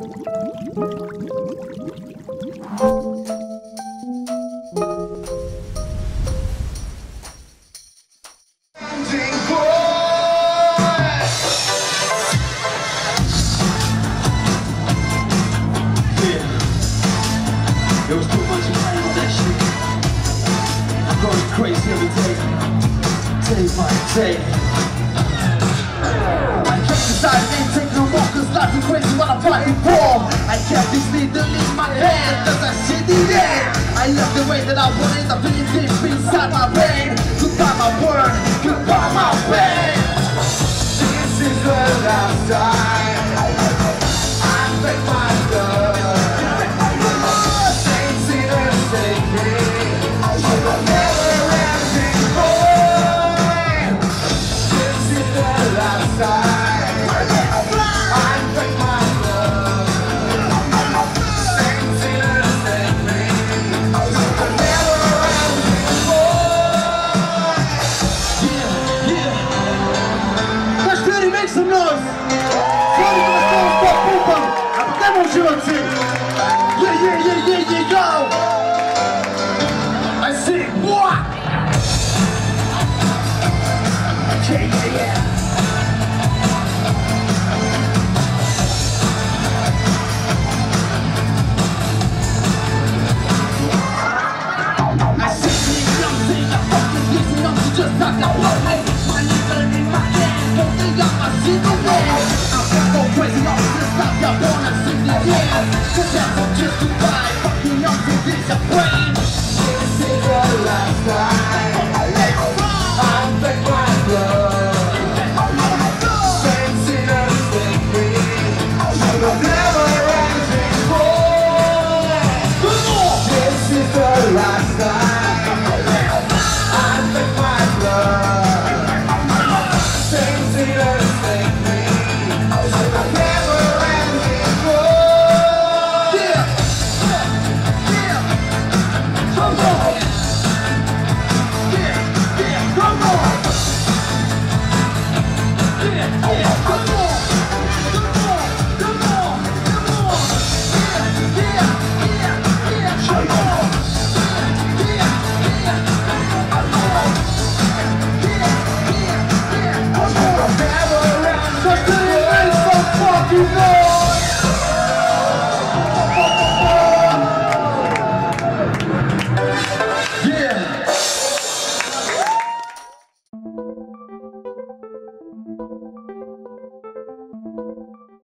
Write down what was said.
Crazy every day by day. I can't decide, ain't take no more, cause life is crazy what I'm fighting for. I can't just leave my head, cause I see the end. I love the way that I want it, I feel it deep inside my brain. Goodbye my word, goodbye my pain. This is the last time I break my love. Saints in a sacred, I will never. Some noise! Yeah, go! I sing, what? Okay, yeah. I sing, I fucking listen up to just like a blood. My nigga in my hand, don't think I see the way. I'm go crazy off this stuff, y'all wanna see the end. Cause I'm just too high, fucking up to this brain.